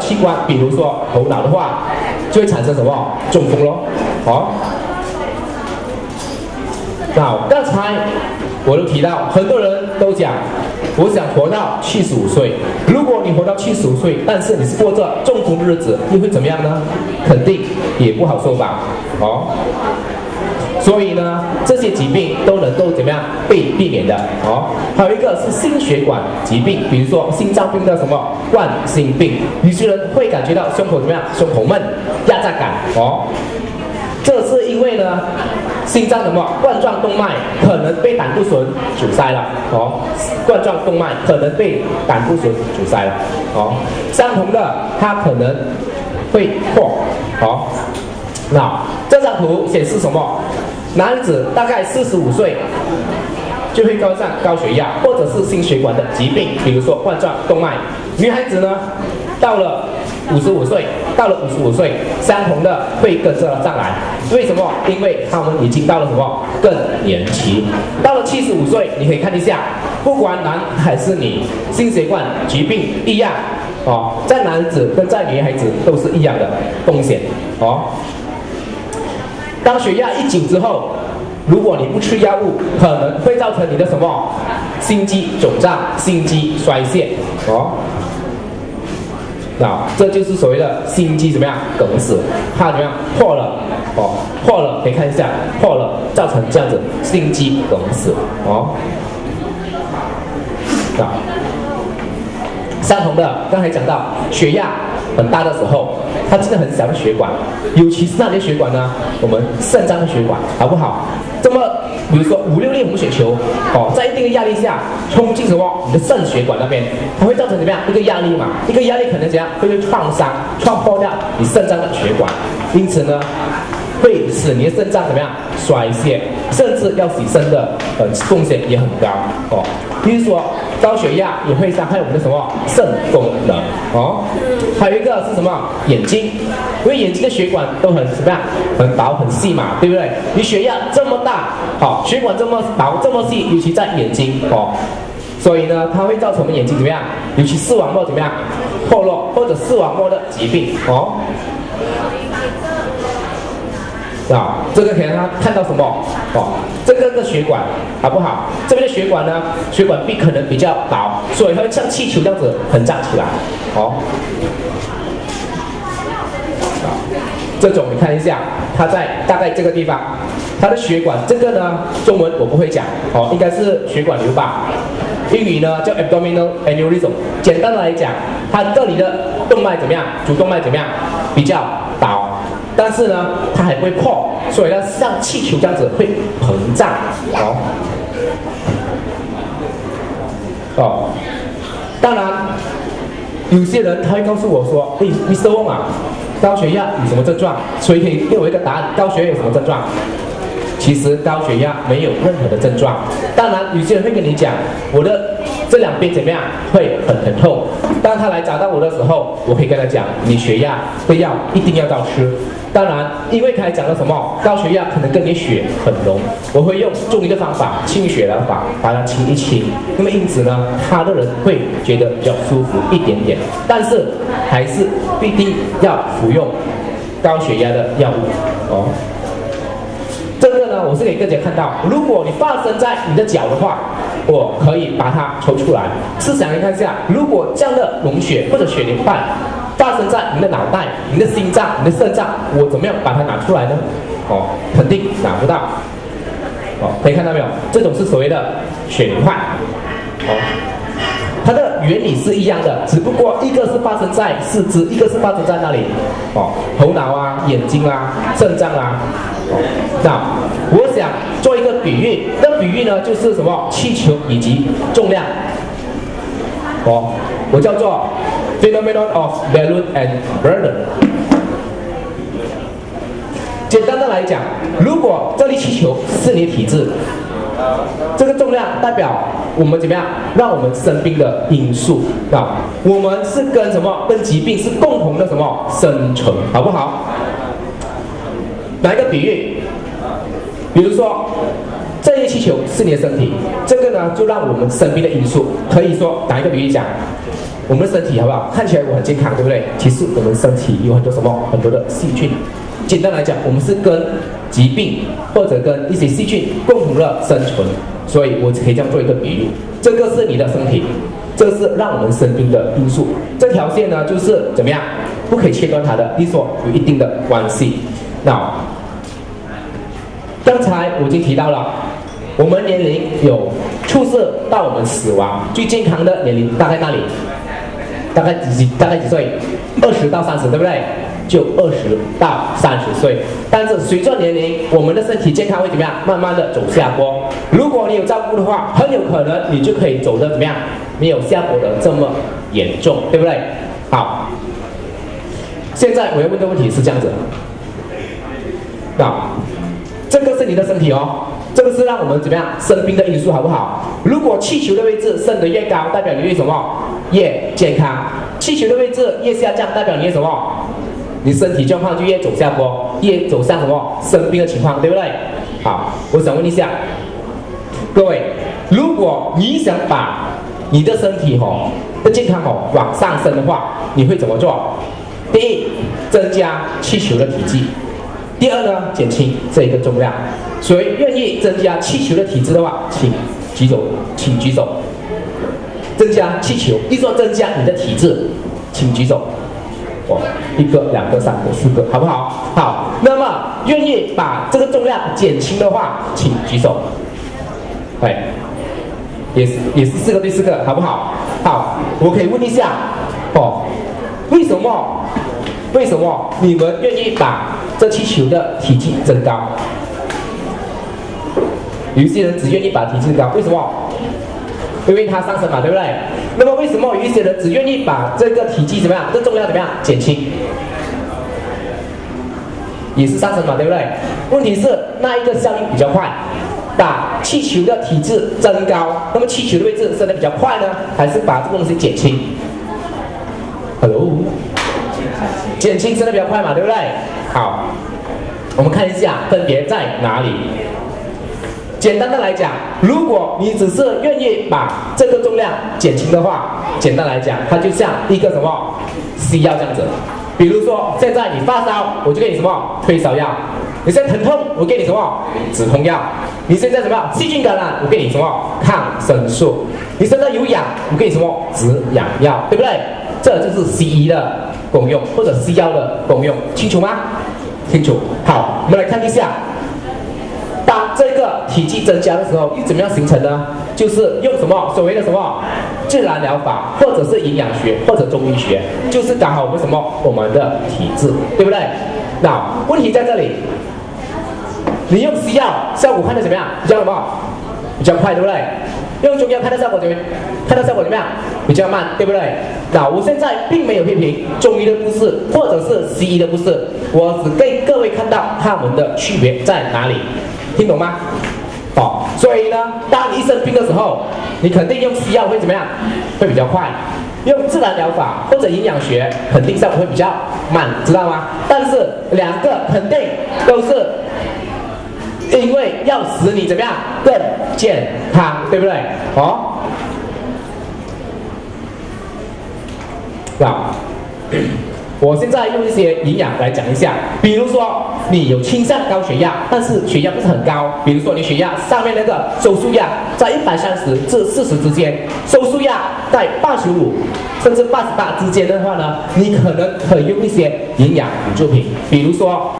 器官，比如说头脑的话，就会产生什么中风咯。那刚才我都提到，很多人都讲，我想活到75岁。如果你活到75岁，但是你是过着中风的日子，你会怎么样呢？肯定也不好受吧。所以呢，这些疾病都能够怎么样被避免的还有一个是心血管疾病，比如说心脏病的什么冠心病，有些人会感觉到胸口怎么样，胸口闷、压榨感这是因为呢，心脏的什么冠状动脉可能被胆固醇阻塞了冠状动脉可能被胆固醇阻塞了相同的，它可能会破那这张图显示什么？男子大概45岁就会患上高血压或者是心血管的疾病，比如说冠状动脉。女孩子呢，到了55岁，相同的会跟着上来。为什么？因为他们已经到了什么更年期。到了75岁，你可以看一下，不管男还是女，心血管疾病一样在男子跟在女孩子都是一样的风险当血压一紧之后，如果你不吃药物，可能会造成你的什么心肌肿胀、心肌衰竭那这就是所谓的心肌怎么样梗死，它怎么样破了破了，可以看一下破了，造成这样子心肌梗死相同的，刚才讲到血压很大的时候，它真的很小的血管，尤其是那些血管呢，我们肾脏的血管，好不好？这么，比如说5、6粒红血球在一定的压力下冲进什么你的肾血管那边，它会造成怎么样一个压力嘛？一个压力可能怎样会创伤，创破掉你肾脏的血管，因此呢，会使你的肾脏怎么样衰竭，甚至要洗肾的风险也很高比如说高血压也会伤害我们的什么肾功能还有一个是什么眼睛，因为眼睛的血管都很怎么样很薄很细嘛，对不对？你血压这么大血管这么薄这么细，尤其在眼睛所以呢，它会造成我们眼睛怎么样，尤其视网膜怎么样破落，或者视网膜的疾病这个可以让他看到什么这个的血管好不好？这边的血管呢，血管壁可能比较薄，所以它会像气球这样子膨胀起来这种你看一下，它在大概这个地方，它的血管这个呢，中文我不会讲应该是血管瘤吧，英语呢叫 abdominal aneurysm。简单的来讲，它这里的动脉怎么样？主动脉怎么样？比较薄。但是呢，它还不会破，所以它像气球这样子会膨胀当然，有些人他会告诉我说：“Mr. Wong 高血压有什么症状？”所以可以给我一个答案：高血压有什么症状？其实高血压没有任何的症状。当然，有些人会跟你讲，我的这两边怎么样，会很疼痛。当他来找到我的时候，我可以跟他讲，你血压的药一定要照吃。当然，因为刚才讲了什么，高血压可能跟你血很浓，我会用中医的方法清血的法把它清一清。那么因此呢，他的人会觉得比较舒服一点点，但是还是必定要服用高血压的药物这个呢，我是给大家看到，如果你发生在你的脚的话，我可以把它抽出来。试想一看一下，如果这样的溶血或者血淋块发生在你的脑袋、你的心脏、你的肾脏，我怎么样把它拿出来呢？肯定拿不到。可以看到没有？这种是所谓的血淋块。它的原理是一样的，只不过一个是发生在四肢，一个是发生在那里头脑啊、眼睛啊、肾脏啊。那我想做一个比喻，那比喻呢就是什么？气球以及重量。我叫做 phenomenon of balloon and burden。简单的来讲，如果这粒气球是你的体质，这个重量代表我们怎么样让我们生病的因素我们是跟什么？跟疾病是共同的什么生存，好不好？拿一个比喻，比如说这粒气球是你的身体，这个呢就让我们生病的因素。可以说拿一个比喻讲， 我们的身体好不好？看起来我很健康，对不对？其实我们身体有很多什么？很多的细菌。简单来讲，我们是跟疾病或者跟一些细菌共同的生存，所以我可以这样做一个比喻：这个是你的身体，这个是让我们生病的因素。这条线呢，就是怎么样？不可以切断它的，你说有一定的关系。那刚才我已经提到了，我们年龄有促使到我们死亡最健康的年龄大概那里？大概几岁？20到30，对不对？就20到30岁。但是随着年龄，我们的身体健康会怎么样？慢慢的走下坡。如果你有照顾的话，很有可能你就可以走得怎么样？没有下坡的这么严重，对不对？好，现在我要问的问题是这样子。那这个是你的身体哦，这个是让我们怎么样生病的因素，好不好？如果气球的位置升得越高，代表你越什么？越健康。气球的位置越下降，代表你越什么？你身体状况就越走下坡，越走向什么生病的情况，对不对？好，我想问一下各位，如果你想把你的身体的健康往上升的话，你会怎么做？第一，增加气球的体积。第二呢，减轻这一个重量。谁愿意增加气球的体积的话，请举手，请举手。增加气球，一说增加你的体质，请举手。1个、2个、3个、4个，好不好？好。那么愿意把这个重量减轻的话，请举手。哎，也是4个对4个，好不好？好，我可以问一下为什么你们愿意把这气球的体积增高？有一些人只愿意把体积增高，为什么？因为它上升嘛，对不对？那么为什么有一些人只愿意把这个体积怎么样，这重量怎么样减轻？也是上升嘛，对不对？问题是那一个效应比较快，把气球的体积增高，那么气球的位置升得比较快呢，还是把这个东西减轻 ？Hello， 减轻升得比较快嘛，对不对？好，我们看一下分别在哪里。简单的来讲，如果你只是愿意把这个重量减轻的话，简单来讲，它就像一个什么西药这样子。比如说，现在你发烧，我就给你什么退烧药；你现在疼痛，我给你什么止痛药；你现在什么细菌感染，我给你什么抗生素；你现在有痒，我给你什么止痒药，对不对？这就是西医的功用，或者西药的功用，清楚吗？清楚。好，我们来看一下。当这个体积增加的时候，又怎么样形成呢？就是用什么所谓的什么自然疗法，或者是营养学，或者中医学，就是刚好我们什么我们的体质，对不对？那问题在这里，你用西药效果看得怎么样？比较什么？比较快，对不对？用中药看到效果怎么样？比较慢，对不对？那我现在并没有批评中医的故事，或者是西医的故事，我只给各位看到他们的区别在哪里。听懂吗？所以呢，当你生病的时候，你肯定用西药会怎么样？会比较快。用自然疗法或者营养学，肯定效果会比较慢，知道吗？但是两个肯定都是因为要使你怎么样更健康，对不对？我现在用一些营养来讲一下，比如说你有倾向高血压，但是血压不是很高，比如说你血压上面那个收缩压在130至40之间，收缩压在85甚至88之间的话呢，你可能可以用一些营养补助品，比如说